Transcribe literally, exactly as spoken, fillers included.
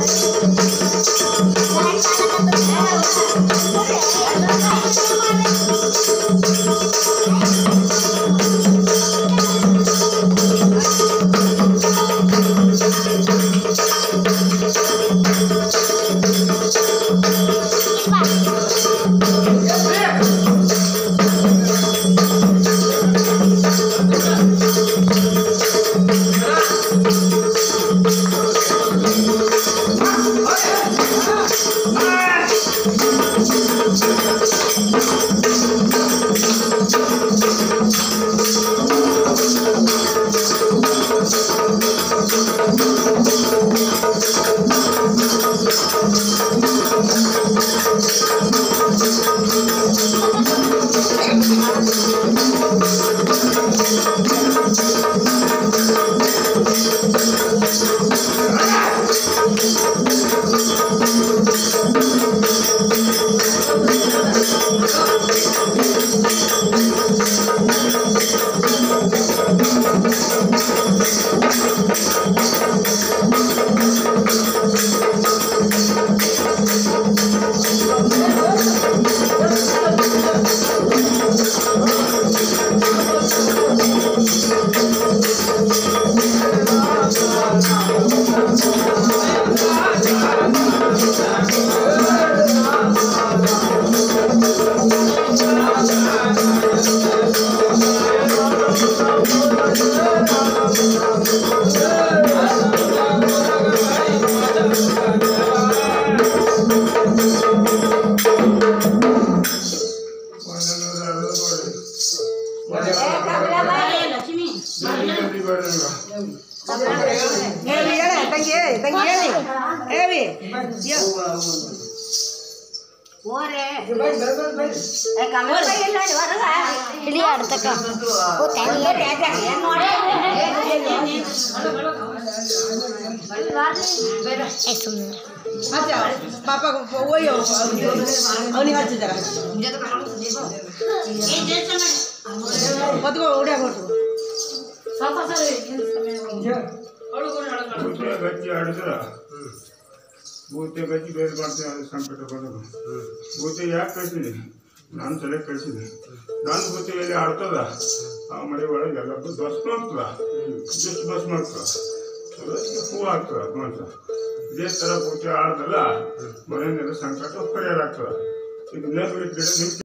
पापा को वही हो अवनी हाथ से जरा कत को उड़िया कर साफा सर अळु कोन अळु कोन गच्ची आडसरा बोते गच्ची ಬೇರೆ ಮಾಡ್ತೀನಿ ಸಂಕಟ ಬರೋದು बोते ಯಾಕೆ ಕಳಿಸಿದೆ ನಾನು ಸೆಲೆ ಕಳಿಸಿದೆ ನಾನು बोते ಎಲ್ಲಿ ಆಡ್ತದ ಆ ಮನೆ ಒಳಗೆ ಎಲ್ಲ ಬಸ್ ಮಾಡ್ತದ ಜಸ್ಟ್ ಬಸ್ ಮಾಡ್ತದ ಅದಕ್ಕೆ ಹೂ ಆಗ್ತದ ಮನುಷ್ಯ ಇದೇ ಥರ बोते ಆಡ್ದಲ್ಲ ಮನೆಯಲ್ಲಿ ಸಂಕಟ ಪರಿಹಾರ ಆಗ್ತದ ಇದು ನೇಮಿ ಗಿಡ